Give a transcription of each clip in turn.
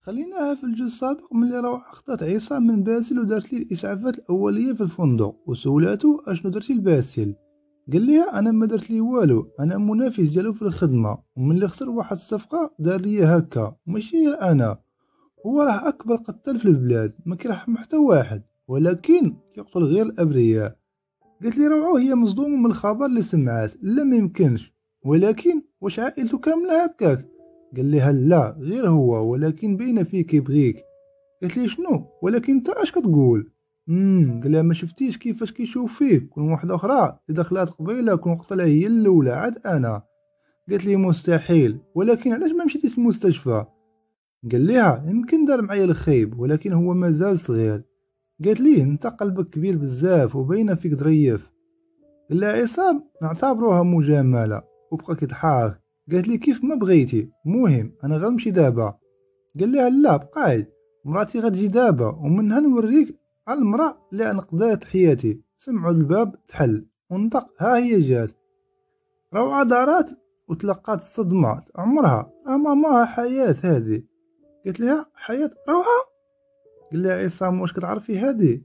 خليناها في الجزء السابق ملي روعة خطات عصام من باسل ودارت ليه الإسعافات الأولية في الفندق وسولاتو أشنو درتي لباسل. قال ليها أنا ما درت ليه والو، أنا منافس ديالو في الخدمة وملي خسر واحد الصفقة دار ليا هكا ماشي غير أنا. هو راه أكبر قتال في البلاد ما كيرحم حتى واحد ولكن كيقتل غير الأبرياء. قالت لي روعة هي مصدومة من الخبر اللي سمعات. لا ما يمكنش، ولكن واش عائلته كاملة هكاك؟ قال لها لا غير هو، ولكن باينه فيه كيبغيك. قالت لي شنو ولكن انت اش كتقول؟ قال لها ما شفتيش كيفاش كيشوف فيك كون واحده اخرى اللي دخلات قبيله كون قتلها هي الاولى عاد انا. قالت لي مستحيل، ولكن علاش ما مشيتيش للمستشفى؟ قال لها يمكن دار معايا الخيب ولكن هو مازال صغير. قالت لي انت قلبك كبير بزاف وباينه فيك ظريف. قال لها عصام نعتبروها مجامله وبقى كيضحك. قالت لي كيف ما بغيتي، المهم انا غنمشي دابا. قال لها لا بقاي، مراتي غتجي دابا ومنها نوريك على المرأة اللي انا قضيت حياتي. سمعوا الباب تحل ونطق ها هي جات. روعة دارات وتلقات الصدمة عمرها ماما حياة هذه. قالت لها حياة روعة؟ قال لها عصام واش كتعرفي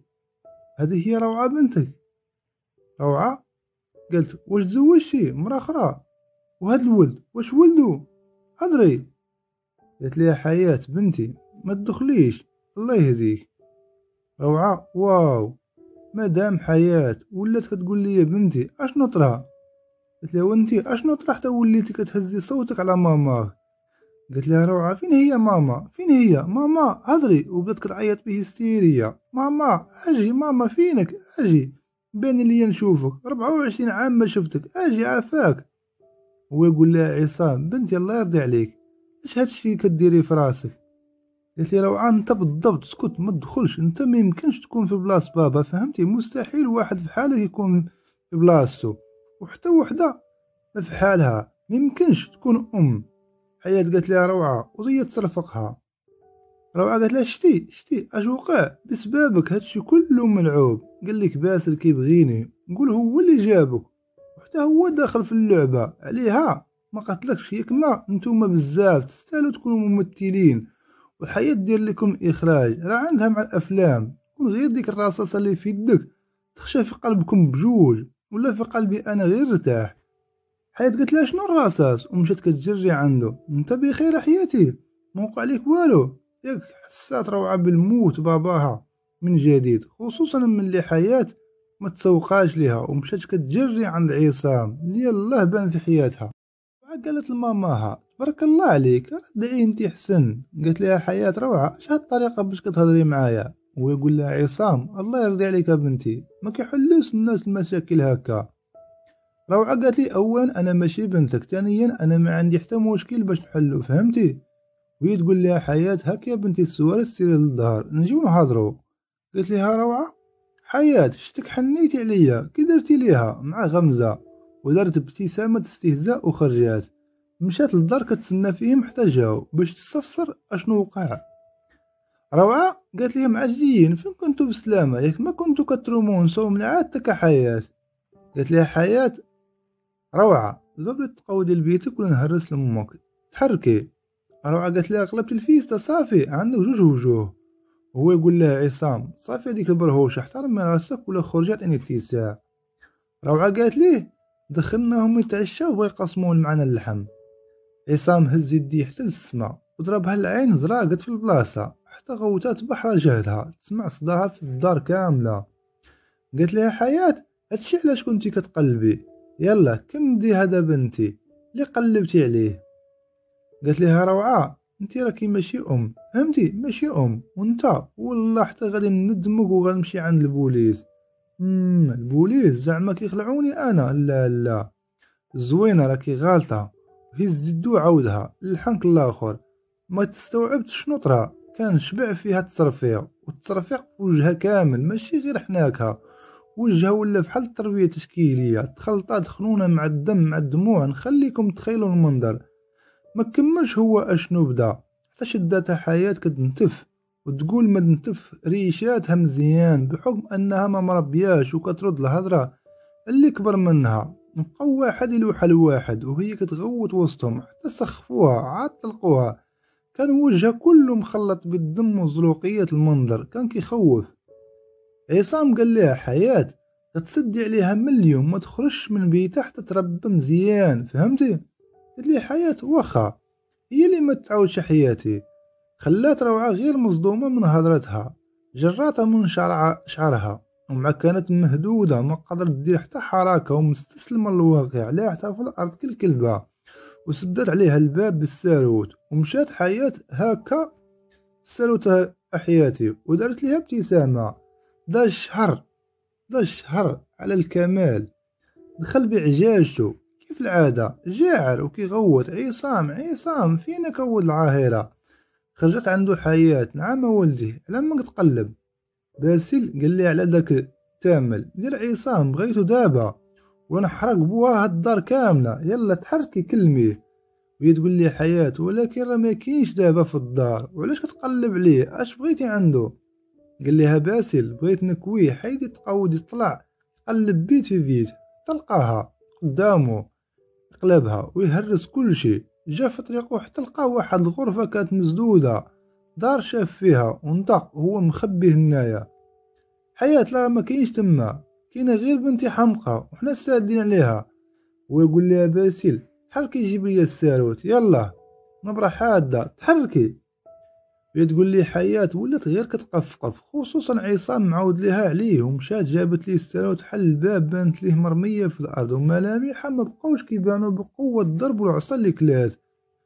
هذه هي روعة بنتك. روعة قالت واش تزوجتي مرة أخرى؟ وهاد الولد واش ولدو؟ هضري. قالت لي حياة بنتي ما تدخليش الله يهديك. روعة واو، مادام حياة ولات كتقول لي بنتي اشنو طرا؟ قلت لها وانتي اشنو طرا حتى وليتي كتهزي صوتك على ماماك؟ قالت لها روعة فين هي ماما فين هي ماما هضري، وبدات كتعيط بهستيريا. ماما اجي ماما فينك اجي، بان لي نشوفك 24 عام ما شفتك اجي عافاك. هو يقول لها عصام بنتي الله يرضي عليك اش هادشي كديري في راسك؟ قالت لي روعة انت بالضبط اسكت ما تدخلش، انت ما يمكنش تكون في بلاص بابا فهمتي، مستحيل واحد في حالك يكون في بلاصتو، وحتى وحده ما في حالها ما يمكنش تكون حياة. قالت لها روعة وهي تصرفقها. روعة قالت لها شتي اش وقع بسبابك هادشي كله ملعوب. قال لك باسل كيبغيني نقول هو اللي جابك وحتى هو داخل في اللعبة عليها ما قتلكش ياك ما نتوما بزاف تستاهلوا تكونوا ممثلين والحياة دير لكم إخراج راه عندها مع الأفلام. كون غير ديك الرصاصة اللي في يدك تخشى في قلبكم بجوج ولا في قلبي أنا غير ارتاح. حياة قالت لها شنو الرصاص ومشات كتجري عنده. انت بخير حياتي ما وقع عليك والو؟ ياك حسات روعة بالموت باباها من جديد، خصوصا من اللي حياة ما تسوقاش ليها ومشات كتجري عند عصام اللي الله بان في حياتها. قالت لماماها تبارك الله عليك ردعي انتي حسن. قالت لها حياة روعة اش هاد الطريقة باش كتهضري معايا؟ ويقول لها عصام الله يرضي عليك بنتي ما كيحلوش الناس المشاكل هكا. روعة قالت لي اولا انا ماشي بنتك، ثانيا انا ما عندي حتى مشكل باش نحلو فهمتي. وهي تقول لها حياة هاك يا بنتي السوارة سيري للظهر نجيو نهضرو. قالت لها روعة حياة شتك حنيتي عليا كي درتي ليها مع غمزة ودارت ابتسامة استهزاء وخرجات. مشات للدار كتسنى فيهم حتى جاو باش تستفسر اشنو وقع. روعة قالت لهم عاجلين فين كنتو بسلامة ياك ما كنتو كترومون صوم من عادتك حياة. قالت لها حياة روعة زبري تقودي لبيتك ولا نهرس لامك تحركي. روعة قالت لها قلبت الفيستا صافي عندك جوج وجوه. هو يقول لها عصام صافي هذيك البرهوشة احترمي راسك ولا خرجت اني اتساع. روعة قالت ليه دخلناهم يتعشاو وبغا يقسمون معنا اللحم. عصام هز يديه حتى للسما وضربها العين زراقت في البلاصة حتى غوتات بحر جهدها تسمع صداها في الدار كاملة. قالت لها حياة هادشي علاش كنتي كتقلبي، يلا كمدي هذا بنتي اللي قلبتي عليه. قالت لها روعة انتي راكي ماشي فهمتي ماشي وانت والله حتى غادي ندمك وغنمشي عند البوليس. البوليس زعما كيخلعوني انا؟ لا لا زوينه راكي غالطه. هز يدو عاودها الحنك الاخر ما تستوعبت شنو طرا. كان شبع فيها التصرفيق والتصرفيق في وجهها كامل ماشي غير حناكها، وجهها ولا بحال التربيه التشكيليه تخلطات خنونه مع الدم مع الدموع. نخليكم تخيلوا المنظر. ما كملش هو اشنو بدا حتى شداتها حياة كتنتف وتقول ما تنتف ريشاتها مزيان بحكم انها ما مربياش وكترد الهضره اللي كبر منها. بقاو واحد يلوح الواحد وهي كتغوت وسطهم حتى سخفوها عاد طلقوها. كان وجهه كله مخلط بالدم وزلوقية. المنظر كان كيخوف. عصام قال لها حياة تتسدي عليها من اليوم ما تخرجش من بيتها حتى تربى مزيان، فهمتي؟ قلت لي حياة واخا، هي اللي ما تعاودش حياتي. خلات روعة غير مصدومة من هضرتها، جراتها من شعرها ومع كانت مهدودة ما قدرت دير حتى حركة ومستسلمة للواقع. لا حتى في الأرض كالكلبة وسدت عليها الباب بالساروت ومشات حياة هاكا سالوتها حياتي ودارت ليها ابتسامة. دا الشهر على الكمال، دخل بعجاجته كيف العادة جاعر وكيغوت عصام فينا كود العاهرة. خرجت عنده حياة نعم ولدي على ما تقلب. باسل قال لي على داك التامل ديال عصام بغيتو دابا ونحرق بوها الدار كاملة، يلا تحركي كلميه. وهي تقول لي حياة ولكن راه ما كاينش دابا في الدار، وعلاش كتقلب عليه اش بغيتي عنده؟ قال لها باسل بغيت نكويه حيدي تقود يطلع قلب بيت في بيت تلقاها قدامه يقلبها ويهرس كل شيء. جا في طريقه حتى لقى واحد الغرفة كانت مسدودة، دار شاف فيها ونطق هو مخبيه هنايا. حياة لا ما كاينش تما، كاينه غير بنتي حمقى وحنا سادين عليها. ويقول لها باسل تحركي جيب لي الساروت يلا نبرة حادة تحركي. تقول لي حياة ولات غير كتقفقف، خصوصا عصام معاود ليها عليه ومشات جابت ليه الساروت حل الباب بانت ليه مرمية في الأرض وملامحها ما بقاوش كيبانو بقوة الضرب والعصا اللي كلات.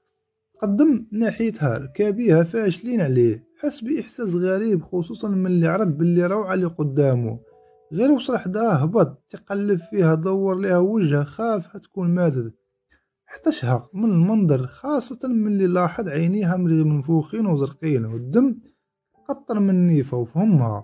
قدم ناحيتها ركابيها فاشلين عليه، حس بإحساس غريب خصوصا من اللي عرف باللي روعة اللي قدامه. غير وصل حداها هبط تقلب فيها دور ليها وجهها خاف تكون ماتت. احتشهق من المنظر خاصة من اللي لاحظ عينيها منفوخين وزرقين والدم قطر من نيفة وفهمها.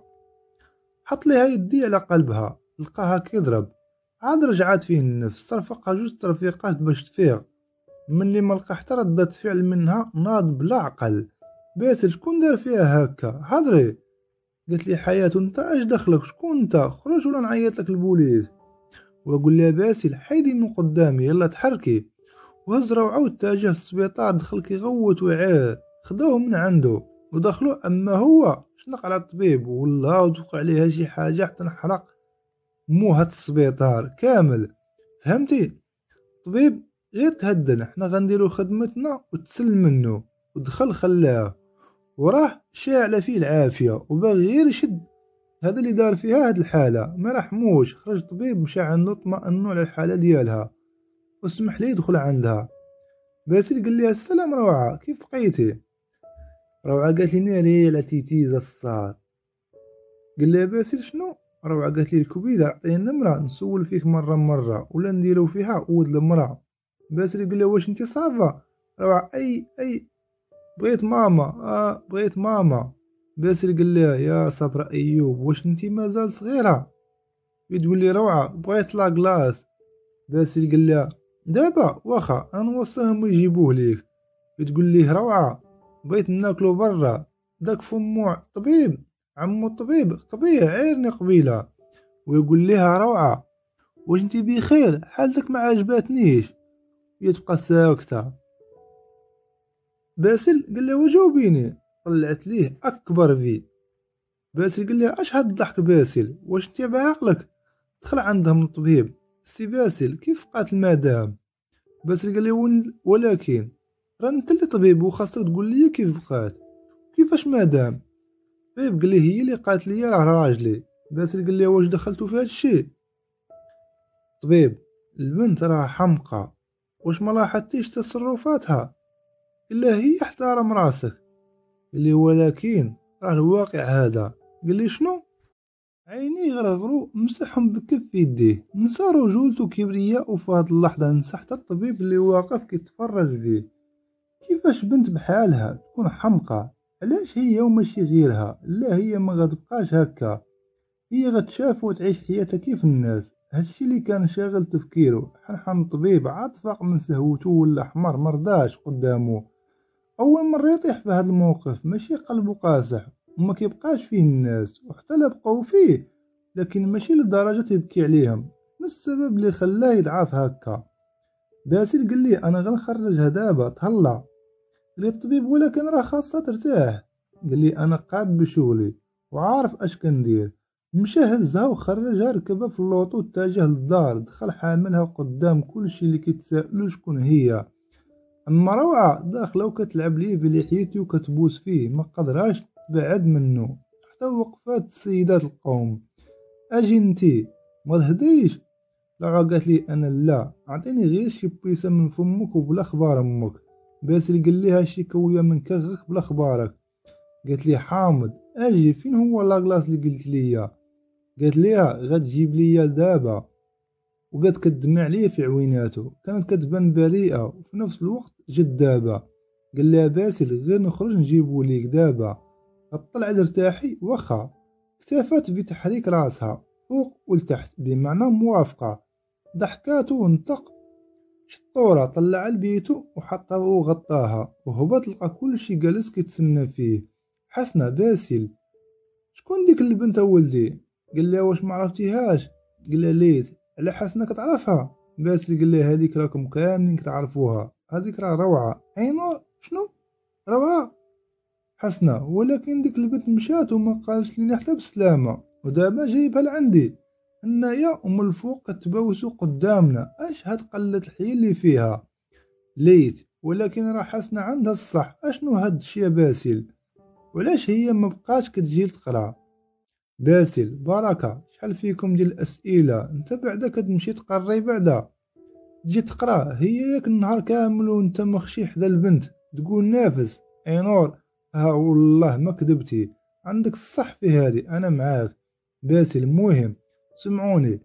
حط لها يدي على قلبها لقاها كيضرب، عاد رجعت فيه النفس. صرفقها جوج ترفيقات باش تفيق من اللي ما لقى حتى ردة فعل منها ناض بلا عقل. باسل شكون دار فيها هكا هضري؟ قالت لي حياة انت اش دخلك شكون انت؟ خرج ولا نعيط لك البوليس. واقول لها باسل حيدي من قدامي يلا تحركي. وهز روعة واتجه السبيطار دخل كيغوت ويعيط. خدوه من عنده ودخلوا اما هو شنق على الطبيب والله وتوقع عليها شي حاجة حتى نحرق موها السبيطار كامل، فهمتي؟ الطبيب غير تهدن حنا غنديرو خدمتنا وتسلم منه. ودخل خلاه وراه شاعل فيه العافية وباغي غير يشد هذا اللي دار فيها هاد الحالة ما رحموش. خرج طبيب مشى عنده طمأنوا على الحالة ديالها واسمح لي يدخل عندها. باسل قال لها السلام روعة كيف بقيتي؟ روعة قالت لي ناري على تيتيزا الصاد. قال لها باسل شنو؟ روعة قالت لي الكبيدة عطيني النمرة نسول فيك مرة ولا نديرو فيها ود المرأة. باسل قال لها واش انت صافا؟ روعة اي بغيت ماما بغيت ماما. باسل قال لها يا صبر ايوب واش انت مازال صغيرة؟ تقول لي روعة بغيت لا كلاص. باسل قال لها دابا واخا انا نوصيهم ويجيبوه ليك. تقول ليه روعة بغيت ناكلو برا داك فمو طبيب عمو الطبيب قبيح عيرني قبيله. ويقول لها روعة واش انتي بخير حالتك ما عجباتنيش. يتبقى ساكتة. باسل قال لها وجاوبيني. طلعت ليه اكبر في. باسل قال لها اش هاد الضحك باسل واش انتي بعقلك؟ دخل عندهم الطبيب سي باسل كيف بقات المدام؟ باسل قال لي ولكن راه انت اللي طبيب وخاصك تقول لي كيف بقات كيفاش مدام؟ طبيب قال لي هي اللي قالت لي راه راجلي. باسل قال لي واش دخلتو في هاد الشيء؟ طبيب البنت راه حمقى واش ما لاحظتيش تصرفاتها؟ الا هي احترم راسك. قال لي ولكن راه الواقع هذا. قال لي شنو؟ عيني غرغرو مسحهم بكف يديه نسى رجولته كبرياء. وفي هاد اللحظة نسى حتى الطبيب اللي واقف كيتفرج فيه. كيفاش بنت بحالها تكون حمقى؟ علاش هي وماشي غيرها؟ لا هي ما غتبقاش هكا، هي غتشاف وتعيش حياتها كيف الناس. هادشي اللي كان شاغل تفكيره. حنحن الطبيب عاد فاق من سهوته ولا حمر مرضاش قدامه. اول مرة يطيح في هاد الموقف ماشي قلبه قاسح وما كيبقاش فيه الناس وحتى لا بقاو فيه لكن ماشي لدرجة يبكي عليهم. السبب اللي خلاه يضعف هكا. باسل قال لي انا غنخرجها دابا تهلا. قال لي الطبيب ولكن راه خاصها ترتاح. قال لي انا قاعد بشغلي وعارف اش كندير. مشى هزها وخرجها ركبها في اللوطو واتجه للدار، دخل حاملها قدام كلشي اللي كيتسائلوا شكون هي. اما روعه داخله وكتلعب ليه بلحيتي وكتبوس فيه، ما قدراش تبعد منه حتى وقفات سيدات القوم. اجي انتي ما تهديش. روعه قالت لي انا لا، اعطيني غير شي بيسه من فمك وبلا خبار امك. باسل قال ليها شي كويه من كغك بلا خبارك. قالت لي حامد اجي فين هو لاكلاص اللي قلت ليا؟ قالت ليها غتجيب ليا دابا. وبدات كدمع ليا في عويناتو، كانت كتبان بريئه وفي نفس الوقت جذابه. قال لها باسل غير نخرج نجيبو ليك دابا، اطلع لارتاحي واخا. اكتفت بتحريك راسها فوق ولتحت بمعنى موافقه. ضحكات ونطق شطورة، طلع البيتو وحطها وغطاها وهبط لقى كلشي جالس كيتسنى فيه. حسنا باسل شكون ديك البنت ولدي؟ قال لها واش ما عرفتيهاش؟ قال لها ليت على حسنا كتعرفها؟ باسل قال لها هذيك راكم كاملين كتعرفوها، هذيك راه روعه. اينور شنو روعه؟ حسنا ولكن ديك البنت مشات وما قالش لينا حتى بسلامه، ودابا جايبها لعندي هنايا ومن الفوق كتباوسو قدامنا. اش هاد قلة الحيل اللي فيها؟ ليت ولكن راه حسنا عندها الصح. اشنو هاد الشي يا باسل؟ وعلاش هي ما بقاش كتجي تقرا؟ باسل بركة شحال فيكم ديال الأسئلة، انت بعدا كتمشي تقري بعدا تجي تقرا؟ هي ياك النهار كامل وانت مخشي حدا البنت تقول نافس؟ اي نور ها والله ما كذبتي، عندك الصح في هادي، انا معاك. باسل المهم سمعوني،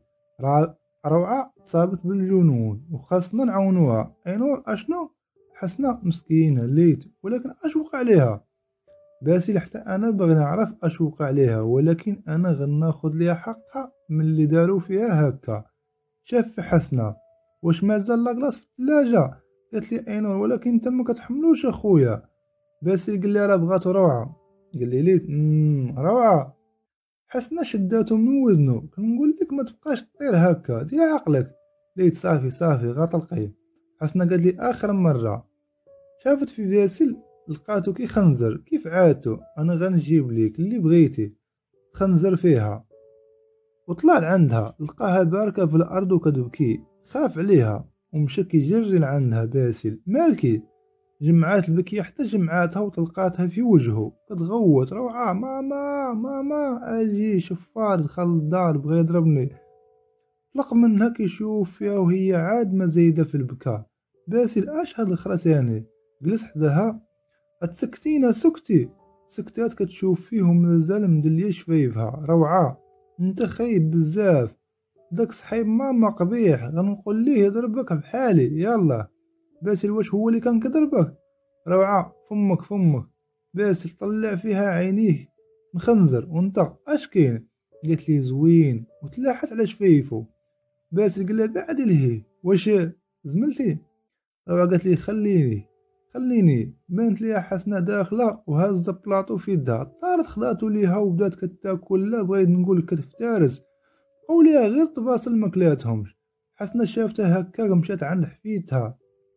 روعة تصابت بالجنون وخاصنا نعاونوها. اي نور اشنو؟ حسنا مسكينة ليت ولكن اش وقع عليها؟ باسل حتى انا باغي نعرف اش وقع عليها، ولكن انا غناخد ليها حقها من اللي داروا فيها هكا. شاف في حسنة واش مازال لاكلاص في الثلاجة؟ قالت لي اينور ولكن انت ما كتحملوش اخويا. باسل قال لي راه بغاتو روعة. قال لي ليت روعة. حسنة شداتو من وزنو، كنقول لك ما تبقاش طير هكا، دير عقلك. ليت صافي صافي غتلقي. حسنة قالت لي اخر مرة. شافت في باسل لقاتو كي خنزر كيف عادتو، انا غنجيب ليك اللي بغيتي. خنزر فيها وطلع لعندها لقاها باركة في الارض وكتبكي. خاف عليها ومشى كيجري لعندها. باسل مالكي؟ جمعات البكية حتى جمعاتها وطلقاتها في وجهه كتغوت. روعة ماما ماما اجي شفار دخل الدار بغا يضربني. طلق منها كيشوف فيها وهي عاد ما زايدة في البكاء. باسل اش هاد الخرساني؟ جلس حداها. اتسكتينا سكتي. سكتات كتشوف فيهم مازال مدلية شفايفها. روعة انت خايب بزاف، داك صحيب ماما قبيح، غنقول ليه يضربك بحالي يلا. باسل واش هو اللي كان كضربك؟ روعة فمك فمك. باسل طلع فيها عينيه مخنزر ونطق اش كاين؟ قالت لي زوين وتلاحت على شفايفو. باسل قال لها بعد لهيه واش زملتي؟ روعة قالت لي خليني. بانت ليها حسنة داخلة وهازة بلاطو في يدها، طارت خداتو ليها وبدات كتاكل. لا بغيت نقول كتفترس، قوليها غير تباصل ماكلاتهمش. حسنة شافتها هكا مشات عند حفيدتها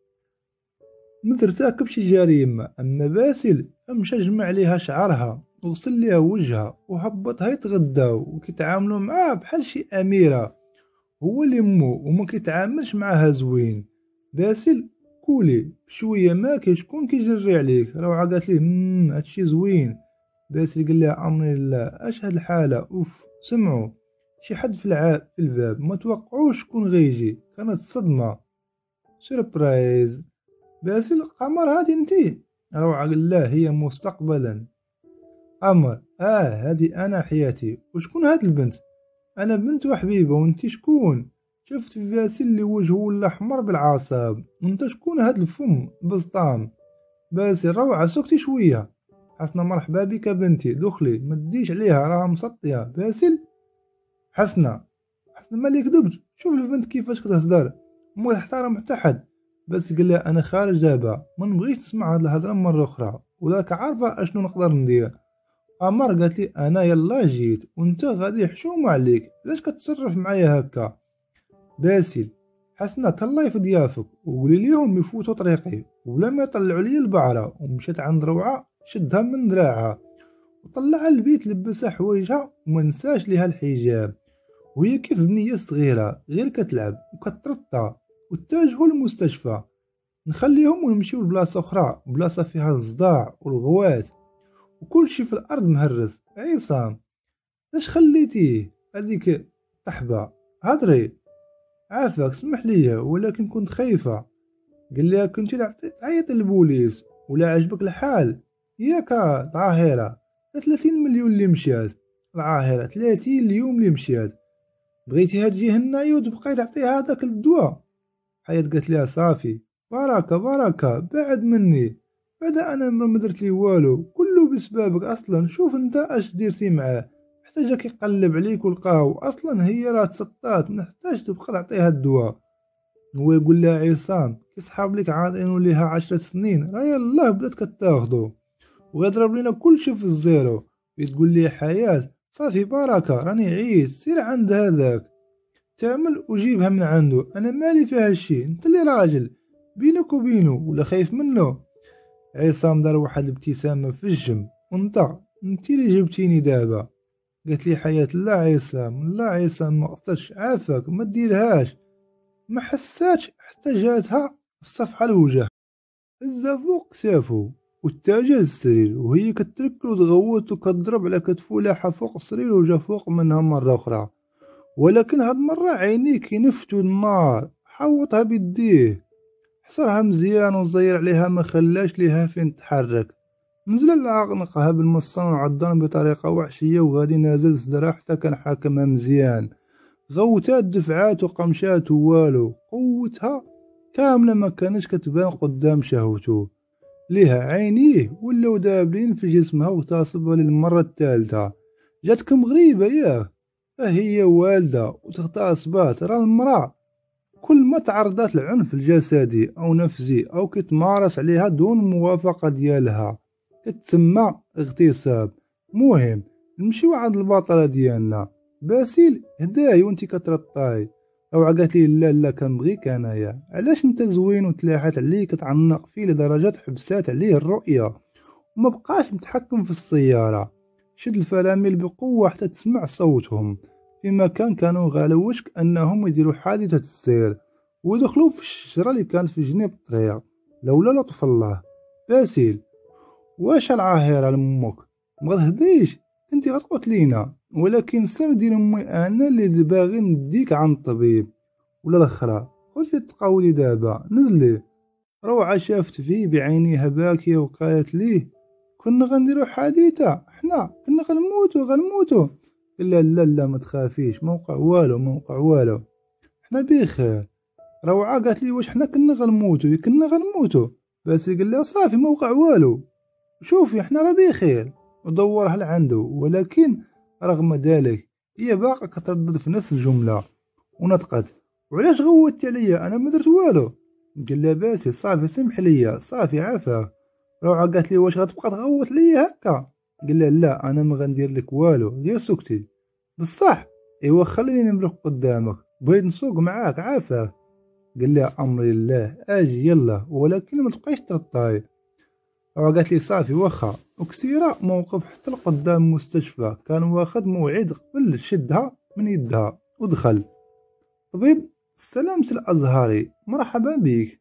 ما ترتكبش جريمة. أما باسل مشى جمع ليها شعرها وغسل ليها وجهها وهبطها يتغداو وكيتعاملوا معاه بحال شي أميرة. هو اللي مو وما كيتعاملش معاها زوين. باسل كولي بشويه ما كاين شكون كيجري عليك. روعه قالت ليه هادشي زوين. باسل قال لها امري لله اش هاد الحاله اوف. سمعوا شي حد في الباب، ما توقعوش شكون غيجي. كانت صدمه سوربرايز. باسل قمر هادي انتي؟ روعه قال لا هي مستقبلا. قمر هادي انا حياتي. وشكون هاد البنت؟ انا بنت وحبيبه وانتي شكون؟ شفت في باسل اللي وجهه ولا احمر بالعصاب. وانت شكون هاد الفم بسطام؟ باسل روعه سكتي شويه. حسنة مرحبا بك بنتي دخلي ما تديش عليها راها مسطيه. باسل حسنة مالي كذبت، شوف البنت كيفاش كتهدر ما تحترم حتى حد. بس قال لها انا خارج دابا ما نبغيش نسمع هاد الهضره مره اخرى، ولاك عارفه اشنو نقدر ندير. قمر قالت لي انا يلا جيت وانت غادي حشومه عليك، علاش كتصرف معايا هكا؟ باسل حسنات الله في ضيافك وقولي ليهم يفوتوا طريقي وبلا ما يطلعوا لي البعرة. ومشات عند روعة شدها من دراعها وطلعها البيت، لبسها حوايجها وما نساش ليها الحجاب، وهي كيف بنية صغيرة غير كتلعب وكترطى. واتجهوا للمستشفى، نخليهم ونمشيو لبلاصة أخرى، بلاصة فيها الصداع والغوات وكل شي في الأرض مهرس. عصام اش خليتيه هذيك طحبة؟ هضري عافاك، سمح لي ولكن كنت خايفة. قال لها كنتي تعيط للبوليس ولا عجبك الحال ياك؟ ظاهرة 30 مليون اللي مشات، العاهرة 30 اليوم اللي مشات، بغيتيها تجي هنايا وتبقاي تعطيها هذاك الدواء؟ حياة قالت لها صافي بركة بركة بعد مني، بعد انا ما درت لي والو، كله بسببك اصلا. شوف انت اش ديرتي معاه، حتى جا كيقلب عليك ولقاو اصلا هي راه تسطات، محتاج تبقى تعطيها الدواء. هو يقول لها عصام كيصحاب لك عاطينو ليها 10 سنين راه يلاه بدات كتاخدو وغيضرب لينا كلشي في الزيرو. تقول لي حياة صافي بركة راني عييت، سير عند هذاك تعمل وجيبها من عنده، انا مالي فيها الشي، انت اللي راجل بينك وبينه ولا خايف منه. عصام دار واحد الابتسامة في الجم، انت اللي جبتيني دابا. قالت لي حياة لا عصام لا عصام ما قصدتش، عافاك ما ديرهاش. ما حساتش حتى جاتها الصفحة الوجه، هزا فوق كتافو واتجه للسرير وهي كتركل وتغوت وكتضرب على كتفو، لاحة فوق السرير وجا فوق منها مرة أخرى. ولكن هاد المرة عينيه كينفتو النار، حوطها بيديه، حصرها مزيان وزير عليها ما خلاش ليها فين تحرك. نزل على عنقها بالمصان وعضان بطريقة وحشية وغادي نازل صدرها حتى كان حاكمها مزيان. غوتات دفعات وقمشات والو، قوتها كاملة ما كانش كتبان قدام شهوته. ليها عينيه ولاو دابلين في جسمها وغتصبها للمرة الثالثة. جاتكم غريبة ياه؟ هي والدة وتغتصبات. راه المرأة كل ما تعرضت لعنف الجسدي أو نفسي أو كتمارس عليها دون موافقة ديالها كتسمى اغتصاب. مهم نمشيو عند البطلة ديالنا باسيل. هداي وانتي كترطاي. روعة قالت لي لا لا كنبغيك انايا، علاش انت زوين وتلاحت عليه كتعنق فيه لدرجة حبسات عليه الرؤية وما بقاش متحكم في السيارة. شد الفرامل بقوة حتى تسمع صوتهم في مكان كانوا غالوا وشك انهم يديروا حادثة السير، ودخلوا في الشجرة اللي كانت في جنب الطريق لولا لطف الله. باسيل واش العاهرة لامك ما غتهديش؟ كنتي غتقتلينا، ولكن سير دير امي انا اللي باغي نديك عند الطبيب ولا الاخرى. خرجي تقاولي دابا نزلي. روعة شافت فيه بعينيها باكية وقالت ليه كنا غنديرو حادثة، حنا كنا غنموتو. لا لا لا ما تخافيش، موقع والو موقع والو، حنا بخير. روعة قالت لي واش حنا كنا غنموتو. بس قال لها صافي موقع والو، شوفي حنا راه بخير. ودورها لعنده، ولكن رغم ذلك هي باقا كتردد في نفس الجملة ونطقت وعلاش غوتي عليا انا ما درت والو. قال لها باسل صافي سمح ليا صافي عافاك. روعة قالت لي واش غتبقى تغوت ليا هكا؟ قال لها لا انا ما غندير لك والو غير سكتي. بصح ايوا خليني نمرق قدامك، بغيت نسوق معاك عافاك. قال لها امري لله اجي يلا ولكن ما تبقايش ترطاي. قالت لي صافي واخا. وكسيرة موقف حتى لقدام المستشفى، كان واخد موعد قبل شدها من يدها ودخل. طبيب السلام سي الازهري مرحبا بك،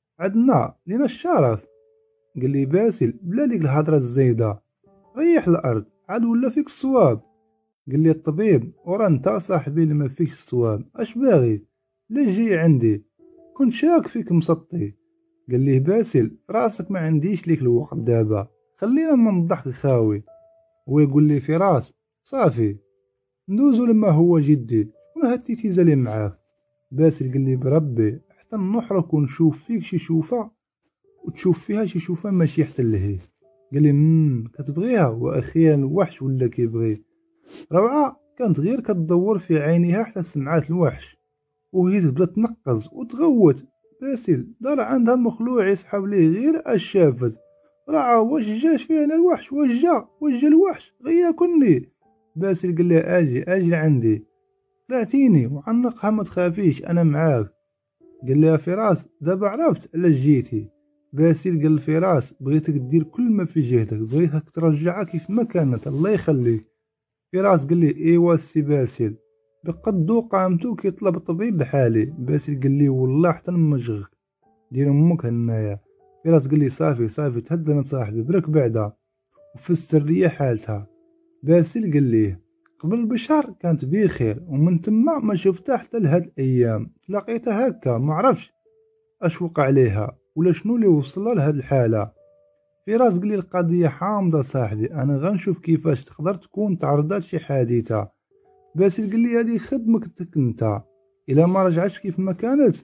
عندنا لينا الشرف. قال لي باسل بلا ديك الهضره الزايده، ريح الارض عاد ولا فيك الصواب. قال لي الطبيب ورا انت صاحبي اللي ما فيكش الصواب، اش باغي؟ ليش جاي عندي؟ كنت شاك فيك مسطي. قال ليه باسل راسك ما عنديش ليك الوقت دابا، خلينا من الضحك الخاوي. هو يقول لي فراس صافي ندوزو لما هو جدي، شكون هاد التيتيزه اللي معاك؟ باسل قال لي بربي حتى نحرك ونشوف فيك شي شوفه وتشوف فيها شي شوفه ماشي حتى لهي. قال لي كتبغيها؟ واخيرا الوحش ولا كيبغي. روعه كانت غير كتدور في عينيها حتى سمعات الوحش وهي تبدا تنقز وتغوت. باسل دار عندها مخلوع يسحب ليه غير اش شافت. راه واش جاش فينا الوحش؟ واش جا الوحش غياكلني. باسل قال لها اجي لعندي، طلعتيني وعنقها ما تخافيش انا معاك. قال لها فراس دابا عرفت علاش جيتي. باسل قال لفراس بغيتك دير كل ما في جهدك، بغيتك ترجعها كيف ما كانت الله يخليك. فراس قال لي ايوا السي باسل بقدو قامتو كيطلب طبيب بحالي. باسل قال لي والله حتى نمجغك دير امك هنايا. فراس قال لي صافي تهدى انا صاحبي برك بعدا وفي السريه حالتها. باسل قال ليه قبل بشهر كانت بخير ومن تما ما شفتها حتى لهاد الايام، لقيتها هكا ما عرفش اش وقع عليها ولا شنو اللي وصلها لهاد الحاله. فراس قال لي القضيه حامضه صاحبي، انا غنشوف كيفاش تقدر تكون تعرضات شي حادثه. باسل قال لي هذه خدمتك انت، الا ما رجعتش كيف ما كانت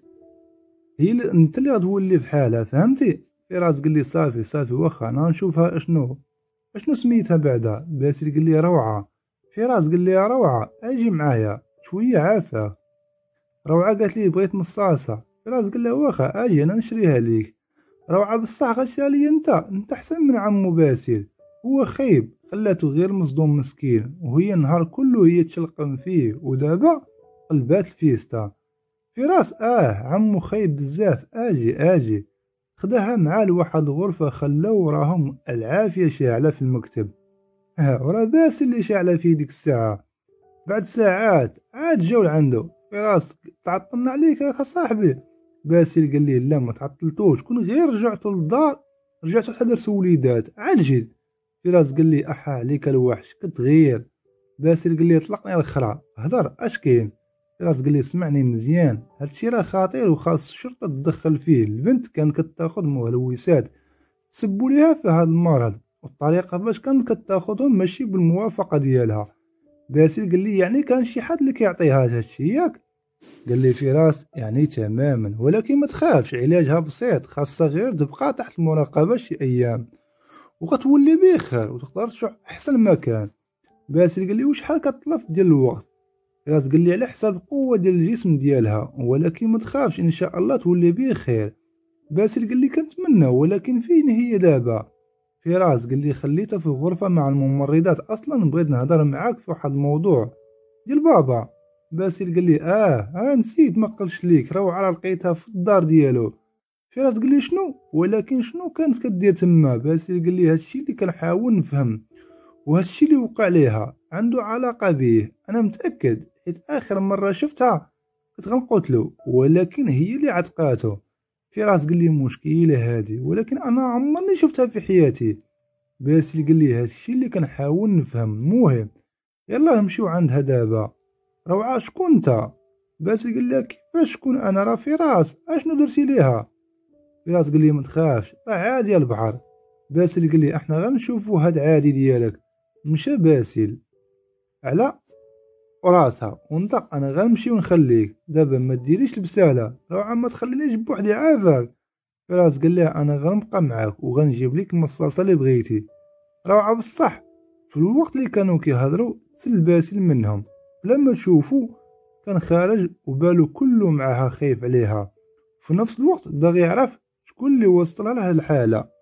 هي انت اللي غتولي بحالها فهمتي. فراس قال لي صافي واخا انا نشوفها اشنو سميتها بعدا. باسل قال لي روعه. فراس قال لي روعه اجي معايا شويه عافاك. روعه قالت لي بغيت مصاصه. فراس قال لها واخا اجي انا نشريها ليك. روعه بصح غتشريها لي انت احسن من عمو باسل، هو خايب خلاته غير مصدوم مسكين وهي النهار كله هي تشلقم فيه ودابا قلبات الفيستا. فراس عمو خايب بزاف اجي خداها معاه لواحد الغرفه خلاو راهم العافيه شاعله في المكتب. ورا باسل اللي شاعله فيه ديك الساعه. بعد ساعات عاد جاو لعندو. فراس تعطلنا عليك يا صاحبي. باسل قال لي لا ما تعطلتوش، كون غير رجعتوا للدار رجعتوا حضرتوا وليدات عاد جيت. فراس قال لي احا عليك الوحش كتغير. باسل قال لي طلقني الخرا هضر اش كاين. فراس قال لي سمعني مزيان هادشي راه خطير وخاص الشرطه تدخل فيه. البنت كانت كتاخذ مهلوسات تسبوا ليها في هذا المرض والطريقه باش كانت كتاخذهم ماشي بالموافقه ديالها. باسل قال لي يعني كان شي حد اللي كيعطيها هادشي ياك. قال لي فراس يعني تماما، ولكن ما تخافش علاجها بسيط، خاصها غير تبقى تحت المراقبه شي ايام وغتولي بخير وتقدر تشوف احسن مكان. باسل قال لي وشحال كتطلب ديال الوقت. فراس قال لي على حسب القوه ديال الجسم ديالها، ولكن ما تخافش ان شاء الله تولي بخير. باسل قال لي كنتمنى ولكن فين هي دابا. فراس قال لي خليتها في الغرفه مع الممرضات، اصلا بغيت نهضر معاك في واحد الموضوع ديال بابا. باسل قال لي نسيت ما قلتش ليك روعه لقيتها في الدار ديالو. فراس قال لي شنو ولكن شنو كانت كدير تما. باسل قال لي هادشي اللي كنحاول نفهم وهادشي اللي وقع ليها عنده علاقه به، انا متاكد حيت اخر مره شفتها كنت غنقتلو ولكن هي اللي عتقاتو. فراس قال لي مشكله هادي ولكن انا عمرني شفتها في حياتي. باسل قال لي هادشي اللي كنحاول نفهم. المهم يلا نمشيو عندها دابا. روعه شكون انت. باسل قال لها كيفاش شكون انا راه فراس اشنو درتي ليها. فراس قال لي ما تخافش راه عادي البحر. باسل قال لي احنا غنشوفو هاد عادي ديالك. مشى باسل على وراسها ونطق انا غنمشي ونخليك دابا ما ديريش البساله روعه ما تخلينيش بوحدي عافاك. فراس قال لها انا غنبقى معاك وغنجيب لك المصاصه اللي بغيتي. روعه بصح في الوقت اللي كانوا كيهضروا تسل باسل منهم بلا ما تشوفوا كان خارج وبالو كله معاها خايف عليها، في نفس الوقت باغي يعرف شكون اللي وصلها لهاد الحاله.